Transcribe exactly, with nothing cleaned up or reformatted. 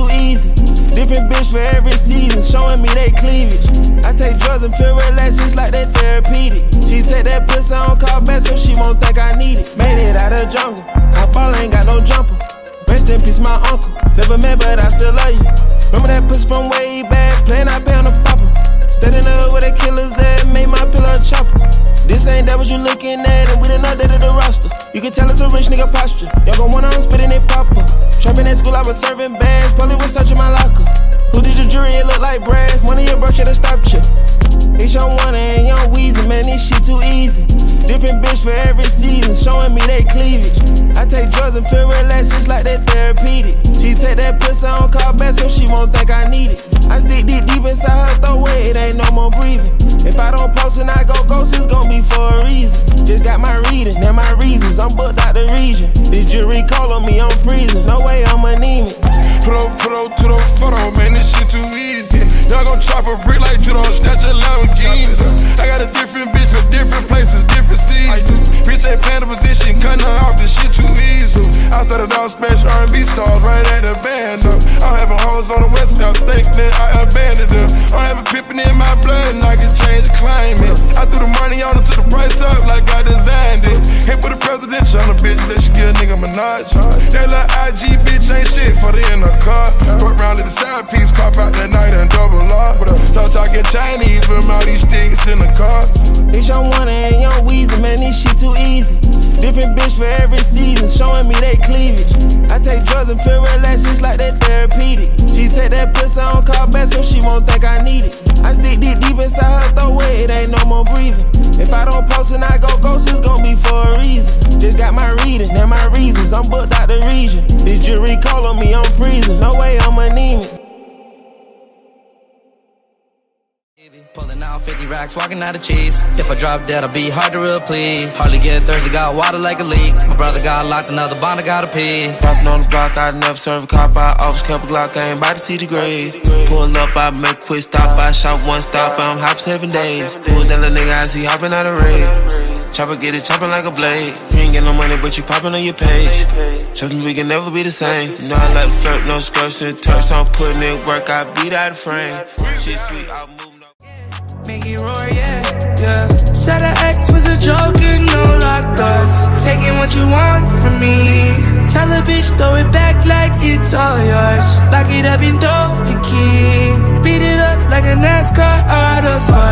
too easy. Different bitch for every season, showing me they cleavage. I take drugs and feel relaxed, it's like that therapeutic. She take that pussy on call back so she won't think I need it. Made it out of jungle, I ball ain't got no jumper. Rest in peace, my uncle. Never met, but I still love you. Remember that pussy from way back, playing I pay on the popper. Stayed in the hood where the killers at, made my pillow a chopper. This ain't that what you looking at, and we done updated the roster. You can tell it's a rich nigga posture. Y'all gon' wanna I'm spittin' it popper. Trappin at school, I was serving bags, probably was searching my locker. Who did your jury? It look like brass. One of your bro should've stopped you. It's young Wunna and young Wheezy, man, this shit too easy. Different bitch for every season, showing me they cleavage. I take drugs and feel relaxed, it's like that therapeutic. She take that pussy on call back so she won't think I need it. I stick deep deep inside her throat where it ain't no more breathing. If I don't post and I go ghost, it's gon' be for a reason. Just got my reading and my reasons, I'm booked out the region. This jury call on me, I'm freezing, no way I'm anemic. Put up, put up to the photo, man, this shit too easy. Y'all gon' chop a brick like judo, snatch a Lamborghini. I got a different bitch for different places, different seasons. Bitch ain't playing the position, cutting her off, this shit too easy. I started out special R and B stars right at the band up. I'm having hoes on the west coast, thinking I abandoned them. I'm having pippin' in my blood and I can change the climate. I threw the money on her to the price up like I designed it. Hit for the presidential on a bitch, let she get a nigga Minaj. That little I G bitch ain't shit for the in her car. Fuck round, let the side piece pop out that night and double R. Talk talking Chinese, but all these sticks in the car. It's young Wunna and young Wheezy, man, this shit too easy. Different bitch for every season, showing me they cleavage. I take drugs and feel relaxed, it's like that therapeutic. She take that pussy on call back so she won't think I need it. I stick deep deep inside her throat where it ain't no more breathing. If I don't post and I go ghost, it's gon' be for a reason. Just got my reading and my reasons, I'm booked out the region. This jury call on me, I'm freezing, no way I'm anemic. Pulling out fifty racks, walking out of cheese. If I drop dead, I'll be hard to replace. Hardly get thirsty, got water like a leak. My brother got locked, another bond, I gotta pee. Poppin' on the block, I never serve a cop. I always kept a Glock, I ain't about to see the grave. Pull up, I make a quick stop. I shot one stop, I'm hop seven days. Pull that little nigga, I see hopping out of raid. Chopper get it chopping like a blade. You ain't get no money, but you popping on your page. Trust we can never be the same. You know I like to flirt, no skirts and turks. I'm putting in work, I beat out the frame. Shit sweet, I'll move. Make it roar, yeah, yeah. Said the X was a joke, you know, like us. Taking what you want from me. Tell a bitch, throw it back like it's all yours. Lock it up and throw the key. Beat it up like a NASCAR auto sport.